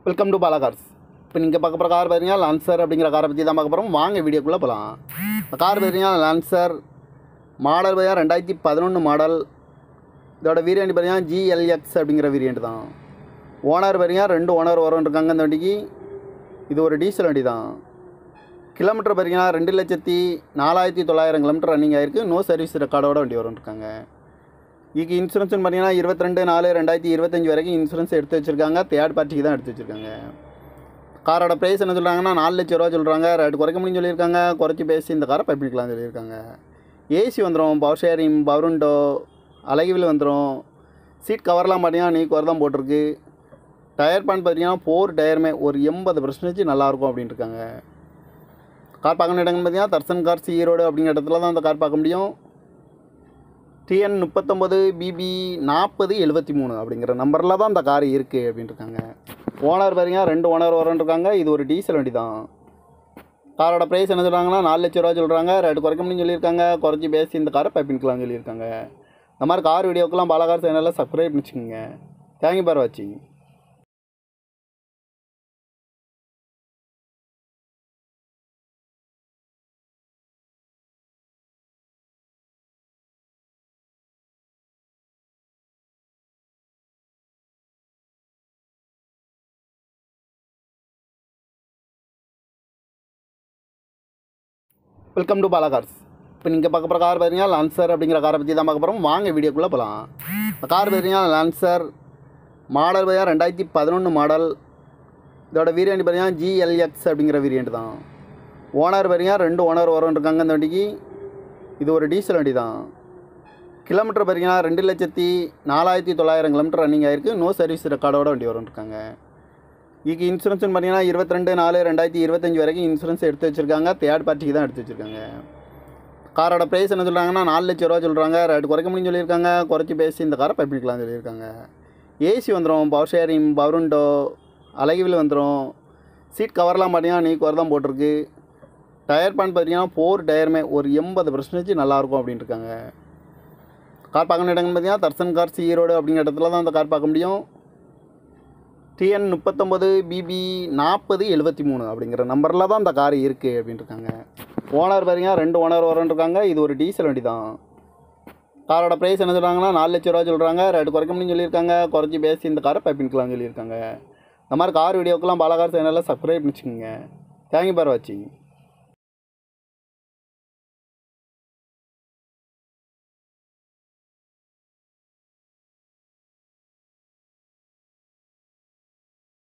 Welcome to Bala cars. இப்போ நீங்கள் பார்க்க போகிற கார் பார்த்தீங்கன்னா லான்சர் அப்படிங்கிற காரை பற்றி தான் பார்க்க போகிறோம். வாங்க வீடியோக்குள்ளே போகலாம். இந்த கார் பார்த்தீங்கன்னா லான்சர் மாடல் பார்த்தீங்கன்னா 2011 மாடல். இதோட வேரியண்ட் பார்த்தீங்கன்னா GLX அப்படிங்கிற வேரியண்ட் தான். ஓனர் பார்த்தீங்கன்னா 2 ஓனர் வரும் இருக்காங்க இந்த வண்டிக்கு. இது ஒரு டீசல் வண்டி தான். கிலோமீட்டர் பார்த்தீங்கன்னா 2,04,900 கிலோமீட்டர் ரன்னிங் ஆகிருக்கு. நோ சர்வீஸ் ரெக்கார்டோட வண்டி வரும் இருக்காங்க. இதுக்கு இன்சூரன்ஸ்னு பார்த்தீங்கன்னா 22/4/2025 வரைக்கும் இன்சூரன்ஸ் எடுத்து வச்சுருக்காங்க. தேர்ட் பார்ட்டிக்கு தான் எடுத்து வச்சுருக்காங்க. காரோட ப்ரைஸ் என்ன சொல்கிறாங்கன்னா 4 லட்ச ரூபா சொல்கிறாங்க. ரேட்டு குறைக்க முடியும்னு சொல்லியிருக்காங்க. குறைச்சி பேசி இந்த காரை பைப்பிக்கலாம்னு சொல்லியிருக்காங்க. ஏசி வந்துடும், பவர் ஷேரிங், பவர் விண்டோ, அழகிவில் வந்துடும். சீட் கவர்லாம் பார்த்தீங்கன்னா நீ கவர் தான் போட்டிருக்கு. டயர் பேன் பார்த்தீங்கன்னா 4 டயருமே ஒரு 80% நல்லாயிருக்கும் அப்படின்ட்டு இருக்காங்க. கார் பார்க்கணும் இடங்கள்னு பார்த்தீங்கன்னா தர்சன் கார்ஸ் ஈரோடு அப்படிங்கிற இடத்துல தான் அந்த கார் பார்க்க முடியும். TN 39 BB 4073 அப்படிங்கிற நம்பரில் தான் இந்த கார் இருக்குது அப்படின்ட்டு இருக்காங்க. ஓனர் பார்த்தீங்கன்னா 2 ஓனர் வரன்ட்ருக்காங்க. இது ஒரு டீசல் வண்டி தான். காரோட ப்ரைஸ் என்ன சொல்கிறாங்கன்னா 4 லட்ச ரூபா சொல்கிறாங்க. ரேட்டு குறைக்க முடியும்னு சொல்லியிருக்காங்க. குறைச்சி பேசி இந்த காரை பைப்பிக்கலாம்னு சொல்லியிருக்காங்க. இந்த மாதிரி கார் வீடியோக்கெல்லாம் பாலா கார் சேனலில் சப்ஸ்கிரைப் பண்ணிச்சுக்கோங்க. தேங்க்யூ ஃபார் வாட்சிங். Welcome to Bala cars. இப்போ நீங்கள் பார்க்க போகிற கார் பார்த்தீங்கன்னா லான்சர் அப்படிங்கிற காரை பற்றி தான் பார்க்க போகிறோம். வாங்க வீடியோக்குள்ளே போகலாம். இந்த கார் பார்த்தீங்கன்னா லான்சர் மாடல் பார்த்தீங்கன்னா 2011 மாடல். இதோட வேரியண்ட் பார்த்தீங்கன்னா GLX அப்படிங்கிற வேரியண்ட் தான். ஓனர் பார்த்தீங்கன்னா 2 ஓனர் வரும் இருக்காங்க இந்த வண்டிக்கு. இது ஒரு டீசல் வண்டி தான். கிலோமீட்டர் பார்த்தீங்கன்னா 2,04,900 கிலோமீட்டர் ரன்னிங் ஆகிருக்கு. நோ சர்வீஸ் ரெக்கார்டோட வண்டி வரும் இருக்காங்க. இதுக்கு இன்சூரன்ஸ்னு பார்த்தீங்கன்னா 22/4/2025 வரைக்கும் இன்சூரன்ஸ் எடுத்து வச்சுருக்காங்க. தேர்ட் பார்ட்டிக்கு தான் எடுத்து வச்சுருக்காங்க. காரோட ப்ரைஸ் என்ன சொல்கிறாங்கன்னா 4 லட்ச ரூபா சொல்கிறாங்க. ரேட்டு குறைக்க முடியும்னு சொல்லியிருக்காங்க. குறைச்சி பேசி இந்த காரை பைப்பிக்கலாம்னு சொல்லியிருக்காங்க. ஏசி வந்துடும், பவர் ஷேரிங், பவர் விண்டோ, அழகிவில் வந்துடும். சீட் கவர்லாம் பார்த்தீங்கன்னா நீ கவர் தான் போட்டிருக்கு. டயர் பேன் பார்த்தீங்கன்னா 4 டயருமே ஒரு 80% நல்லாயிருக்கும் அப்படின்ட்டு இருக்காங்க. கார் பார்க்கணும் இடங்கள்னு பார்த்தீங்கன்னா தர்சன் கார்ஸ் ஈரோடு அப்படிங்கிற இடத்துல தான் அந்த கார் பார்க்க முடியும். TN 39 BB 4073 அப்படிங்கிற நம்பரில் தான் இந்த கார் இருக்குது அப்படின்ட்டு இருக்காங்க. ஓனர் பார்த்தீங்கன்னா 2 ஓனர் வரன்ட்ருக்காங்க. இது ஒரு டீசல் வண்டி தான். காரோட ப்ரைஸ் என்ன சொல்கிறாங்கன்னா 4 லட்ச ரூபா சொல்கிறாங்க. ரேட்டு குறைக்க முடியும்னு சொல்லியிருக்காங்க. குறைச்சி பேசி இந்த காரை பைப்பிக்கலாம்னு சொல்லியிருக்காங்க. இந்த மாதிரி கார் வீடியோக்கெல்லாம் பாலா கார் சேனலில் சப்ஸ்கிரைப் பண்ணிச்சுக்கோங்க. தேங்க்யூ ஃபார் வாட்சிங்.